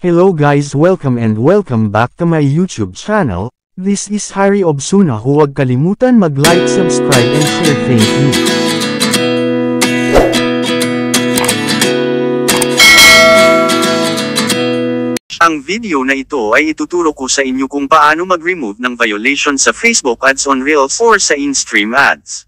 Hello guys, welcome back to my YouTube channel. This is Harry Obsuna. Huwag kalimutan mag-like, subscribe and share. Thank you. Ang video na ito ay ituturo ko sa inyo kung paano mag-remove ng violation sa Facebook ads on Reels or sa in-stream ads.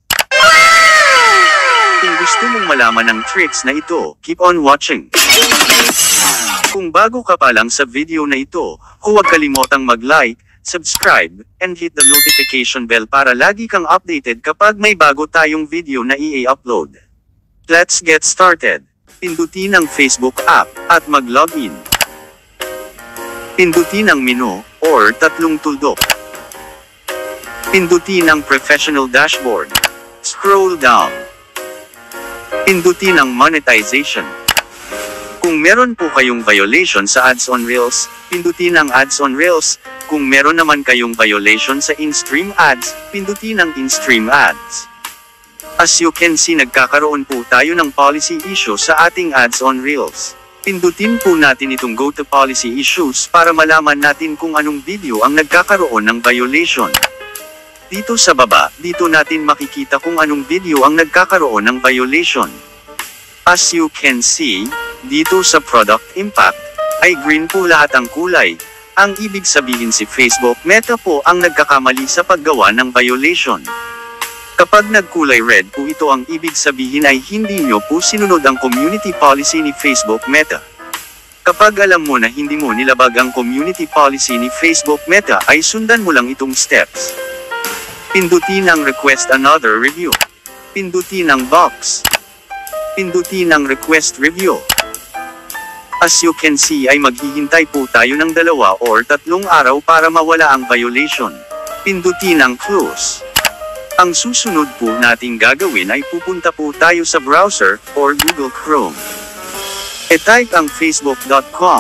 Kung gusto mong malaman ang tricks na ito, keep on watching. Kung bago ka pa lang sa video na ito, huwag kalimutang mag-like, subscribe, and hit the notification bell para lagi kang updated kapag may bago tayong video na i-upload. Let's get started. Pindutin ang Facebook app, at mag-login. Pindutin ang menu, or tatlong tuldok. Pindutin ang professional dashboard. Scroll down. Pindutin ang monetization. Kung meron po kayong violation sa ads on Reels, pindutin ang ads on Reels. Kung meron naman kayong violation sa in-stream ads, pindutin ang in-stream ads. As you can see, nagkakaroon po tayo ng policy issue sa ating ads on Reels. Pindutin po natin itong Go to Policy Issues para malaman natin kung anong video ang nagkakaroon ng violation. Dito sa baba, dito natin makikita kung anong video ang nagkakaroon ng violation. As you can see, dito sa Product Impact, ay green po lahat ang kulay. Ang ibig sabihin si Facebook Meta po ang nagkakamali sa paggawa ng violation. Kapag nagkulay red po ito, ang ibig sabihin ay hindi nyo po sinunod ang community policy ni Facebook Meta. Kapag alam mo na hindi mo nilabag ang community policy ni Facebook Meta, ay sundan mo lang itong steps. Pindutin ang Request Another Review. Pindutin ang box. Pindutin ang Request Review. As you can see, ay maghihintay po tayo ng 2 or 3 araw para mawala ang violation. Pindutin ang Close. Ang susunod po nating gagawin ay pupunta po tayo sa browser, or Google Chrome. E-type ang facebook.com.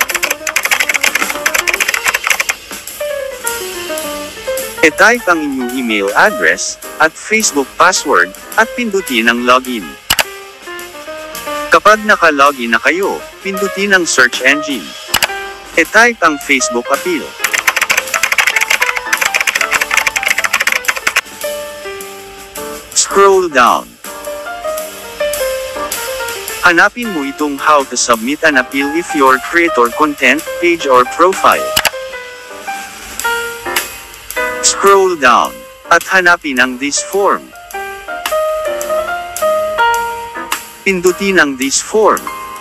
E-type ang inyong email address, at Facebook password, at pindutin ang login. Kapag naka-login na kayo, pindutin ang search engine. E-type ang Facebook appeal. Scroll down. Hanapin mo itong How to submit an appeal if your creator content, page or profile. Scroll down. At hanapin ang This form. Pindutin ang This form.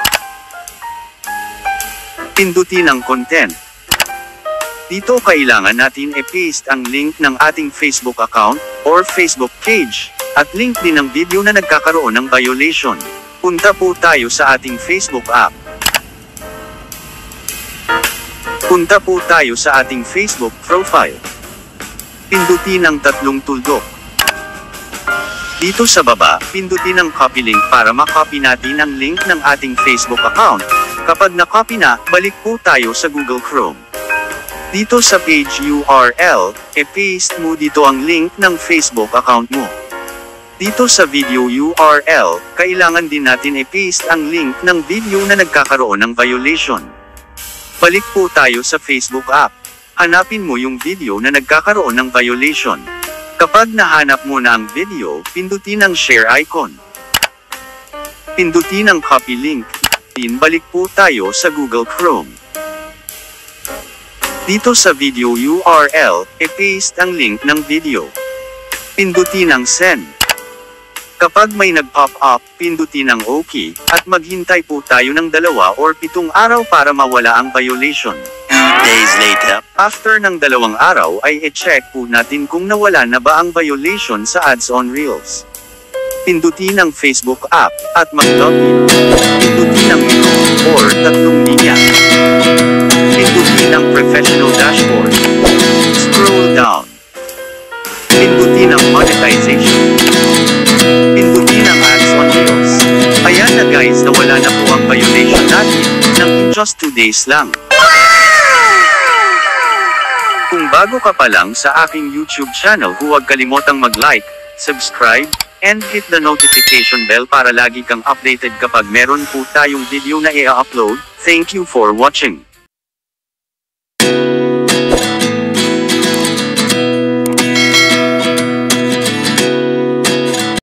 Pindutin ang Content. Dito kailangan natin i-paste ang link ng ating Facebook account, or Facebook page, at link din ng video na nagkakaroon ng violation. Punta po tayo sa ating Facebook app. Punta po tayo sa ating Facebook profile. Pindutin ang tatlong tuldok. Dito sa baba, pindutin ang copy link para makopy natin ang link ng ating Facebook account. Kapag na-copy na, balik po tayo sa Google Chrome. Dito sa page URL, e-paste mo dito ang link ng Facebook account mo. Dito sa video URL, kailangan din natin i-paste ang link ng video na nagkakaroon ng violation. Balik po tayo sa Facebook app. Hanapin mo yung video na nagkakaroon ng violation. Kapag nahanap mo na ang video, pindutin ang share icon. Pindutin ang copy link. Balik po tayo sa Google Chrome. Dito sa video URL, e-paste ang link ng video. Pindutin ang send. Kapag may nag-pop up, pindutin ang OK, at maghintay po tayo ng 2 or 7 araw para mawala ang violation. Days later. After ng 2 araw ay i-check po natin kung nawala na ba ang violation sa ads on Reels. Pindutin ang Facebook app, at mag-login. Pindutin ang menu, or 3 linya. Pindutin ang professional dashboard. Scroll down. Pindutin ang monetization. Pindutin ang ads on Reels. Ayan na guys, nawala na po ang violation natin, ng just 2 days lang. Kung bago ka pa lang sa aking YouTube channel, huwag kalimutang mag-like, subscribe, and hit the notification bell para lagi kang updated kapag meron po tayong video na i-upload. Thank you for watching.